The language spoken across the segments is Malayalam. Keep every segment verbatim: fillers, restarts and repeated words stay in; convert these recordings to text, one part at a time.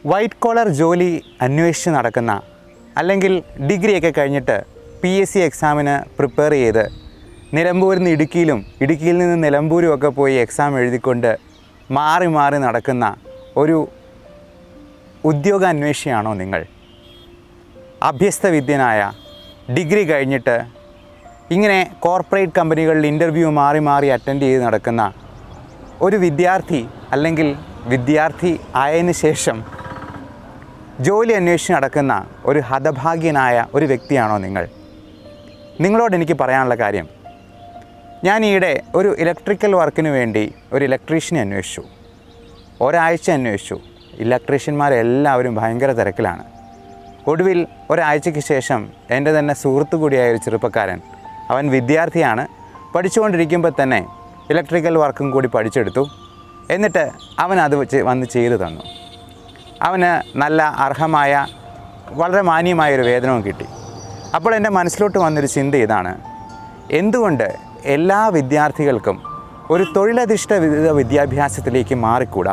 വൈറ്റ് കോളർ ജോലി അന്വേഷിച്ച് നടക്കുന്ന അല്ലെങ്കിൽ ഡിഗ്രിയൊക്കെ കഴിഞ്ഞിട്ട് പി എസ് സി എക്സാമിന് പ്രിപ്പയർ ചെയ്ത് നിലമ്പൂരിൽ നിന്ന് ഇടുക്കിയിലും ഇടുക്കിയിൽ നിന്ന് നിലമ്പൂരും ഒക്കെ പോയി എക്സാം എഴുതിക്കൊണ്ട് മാറി മാറി നടക്കുന്ന ഒരു ഉദ്യോഗ അന്വേഷിയാണോ നിങ്ങൾ? അഭ്യസ്തവിദ്യനായ ഡിഗ്രി കഴിഞ്ഞിട്ട് ഇങ്ങനെ കോർപ്പറേറ്റ് കമ്പനികളിൽ ഇൻ്റർവ്യൂ മാറി മാറി അറ്റൻഡ് ചെയ്ത് നടക്കുന്ന ഒരു വിദ്യാർത്ഥി അല്ലെങ്കിൽ വിദ്യാർത്ഥി ആയതിനു ശേഷം ജോലി അന്വേഷിച്ച് നടക്കുന്ന ഒരു ഹതഭാഗ്യനായ ഒരു വ്യക്തിയാണോ നിങ്ങൾ? നിങ്ങളോട് എനിക്ക് പറയാനുള്ള കാര്യം, ഞാൻ ഈയിടെ ഒരു ഇലക്ട്രിക്കൽ വർക്കിന് വേണ്ടി ഒരു ഇലക്ട്രീഷ്യനെ അന്വേഷിച്ചു. ഒരാഴ്ച അന്വേഷിച്ചു. ഇലക്ട്രീഷ്യന്മാരെല്ലാവരും ഭയങ്കര തിരക്കിലാണ്. ഒടുവിൽ ഒരാഴ്ചയ്ക്ക് ശേഷം എൻ്റെ തന്നെ സുഹൃത്തു കൂടിയായ ഒരു ചെറുപ്പക്കാരൻ, അവൻ വിദ്യാർത്ഥിയാണ്, പഠിച്ചുകൊണ്ടിരിക്കുമ്പോൾ തന്നെ ഇലക്ട്രിക്കൽ വർക്കും കൂടി പഠിച്ചെടുത്തു. എന്നിട്ട് അവൻ അത് വെച്ച് വന്ന് ചെയ്തു തന്നു. അവന് നല്ല അർഹമായ വളരെ മാന്യമായൊരു വേതനവും കിട്ടി. അപ്പോൾ എൻ്റെ മനസ്സിലോട്ട് വന്നൊരു ചിന്ത ഇതാണ്, എന്തുകൊണ്ട് എല്ലാ വിദ്യാർത്ഥികൾക്കും ഒരു തൊഴിലധിഷ്ഠിത വിദ്യാഭ്യാസത്തിലേക്ക് മാറിക്കൂടാ?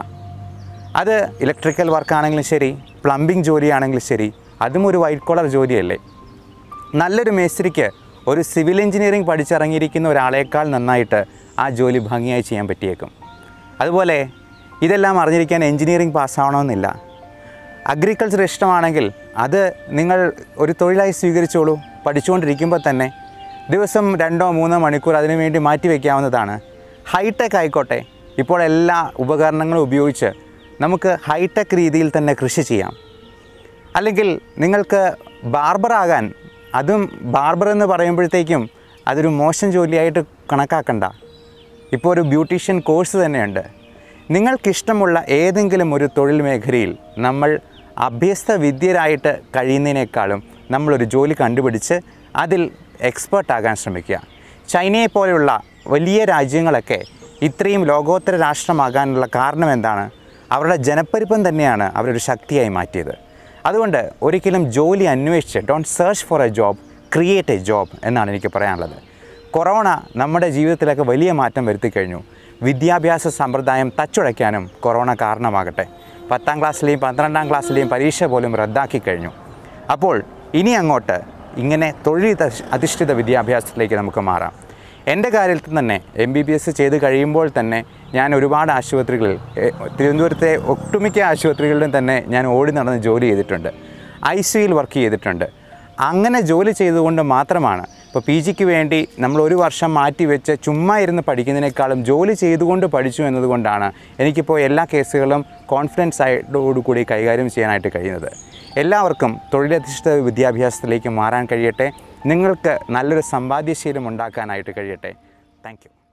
അത് ഇലക്ട്രിക്കൽ വർക്കാണെങ്കിലും ശരി, പ്ലംബിംഗ് ജോലിയാണെങ്കിലും ശരി, അതും ഒരു വൈറ്റ് കോളർ ജോലിയല്ലേ? നല്ലൊരു മേസ്ത്രിക്ക് ഒരു സിവിൽ എഞ്ചിനീയറിംഗ് പഠിച്ചിറങ്ങിയിരിക്കുന്ന ഒരാളേക്കാൾ നന്നായിട്ട് ആ ജോലി ഭംഗിയായി ചെയ്യാൻ പറ്റിയേക്കും. അതുപോലെ ഇതെല്ലാം അറിഞ്ഞിരിക്കാൻ എഞ്ചിനീയറിംഗ് പാസ്സാവണമെന്നില്ല. അഗ്രികൾച്ചർ ഇഷ്ടമാണെങ്കിൽ അത് നിങ്ങൾ ഒരു തൊഴിലായി സ്വീകരിച്ചോളൂ. പഠിച്ചുകൊണ്ടിരിക്കുമ്പോൾ തന്നെ ദിവസം രണ്ടോ മൂന്നോ മണിക്കൂർ അതിനു വേണ്ടി മാറ്റി വയ്ക്കാവുന്നതാണ്. ഹൈടെക് ആയിക്കോട്ടെ, ഇപ്പോൾ എല്ലാ ഉപകരണങ്ങളും ഉപയോഗിച്ച് നമുക്ക് ഹൈടെക് രീതിയിൽ തന്നെ കൃഷി ചെയ്യാം. അല്ലെങ്കിൽ നിങ്ങൾക്ക് ബാർബറാകാൻ, അതും ബാർബർ എന്ന് പറയുമ്പോഴത്തേക്കും അതൊരു മോശം ജോലിയായിട്ട് കണക്കാക്കണ്ട. ഇപ്പോൾ ഒരു ബ്യൂട്ടീഷ്യൻ കോഴ്സ് തന്നെയുണ്ട്. നിങ്ങൾക്കിഷ്ടമുള്ള ഏതെങ്കിലും ഒരു തൊഴിൽ മേഖലയിൽ നമ്മൾ അഭ്യസ്ത വിദ്യരായിട്ട് കഴിയുന്നതിനേക്കാളും നമ്മളൊരു ജോലി കണ്ടുപിടിച്ച് അതിൽ എക്സ്പേർട്ടാകാൻ ശ്രമിക്കുക. ചൈനയെ പോലെയുള്ള വലിയ രാജ്യങ്ങളൊക്കെ ഇത്രയും ലോകോത്തര രാഷ്ട്രമാകാനുള്ള കാരണം എന്താണ്? അവരുടെ ജനപ്പെരുപ്പം തന്നെയാണ് അവരൊരു ശക്തിയായി മാറ്റിയത്. അതുകൊണ്ട് ഒരിക്കലും ജോലി അന്വേഷിച്ച് don't search for a job, create a job എന്നാണ് എനിക്ക് പറയാനുള്ളത്. കൊറോണ നമ്മുടെ ജീവിതത്തിലൊക്കെ വലിയ മാറ്റം വരുത്തി കഴിഞ്ഞു. വിദ്യാഭ്യാസ സമ്പ്രദായം തച്ചുടയ്ക്കാനും കൊറോണ കാരണമാകട്ടെ. പത്താം ക്ലാസ്സിലെയും പന്ത്രണ്ടാം ക്ലാസ്സിലെയും പരീക്ഷ പോലും റദ്ദാക്കി കഴിഞ്ഞു. അപ്പോൾ ഇനി അങ്ങോട്ട് ഇങ്ങനെ തൊഴിൽ അധിഷ്ഠിത വിദ്യാഭ്യാസത്തിലേക്ക് നമുക്ക് മാറാം. എൻ്റെ കാര്യത്തിൽ തന്നെ എം ബി ബി എസ് ചെയ്ത് കഴിയുമ്പോൾ തന്നെ ഞാൻ ഒരുപാട് ആശുപത്രികളിൽ, തിരുവനന്തപുരത്തെ ഒട്ടുമിക്ക ആശുപത്രികളിലും തന്നെ ഞാൻ ഓടി നടന്ന് ജോലി ചെയ്തിട്ടുണ്ട്. ഐ സിയിൽ വർക്ക് ചെയ്തിട്ടുണ്ട്. അങ്ങനെ ജോലി ചെയ്തുകൊണ്ട് മാത്രമാണ് ഇപ്പോൾ പി ജിക്ക് വേണ്ടി നമ്മൾ ഒരു വർഷം മാറ്റി വെച്ച് ചുമ്മാ ഇരുന്ന് പഠിക്കുന്നതിനേക്കാളും ജോലി ചെയ്തുകൊണ്ട് പഠിച്ചു എന്നതുകൊണ്ടാണ് എനിക്കിപ്പോൾ എല്ലാ കേസുകളും കോൺഫിഡൻസ് ആയിട്ടോടുകൂടി കൈകാര്യം ചെയ്യാനായിട്ട് കഴിയുന്നത്. എല്ലാവർക്കും തൊഴിലധിഷ്ഠിത വിദ്യാഭ്യാസത്തിലേക്ക് മാറാൻ കഴിയട്ടെ. നിങ്ങൾക്ക് നല്ലൊരു സമ്പാദ്യശീലം ഉണ്ടാക്കാനായിട്ട് കഴിയട്ടെ. Thank U.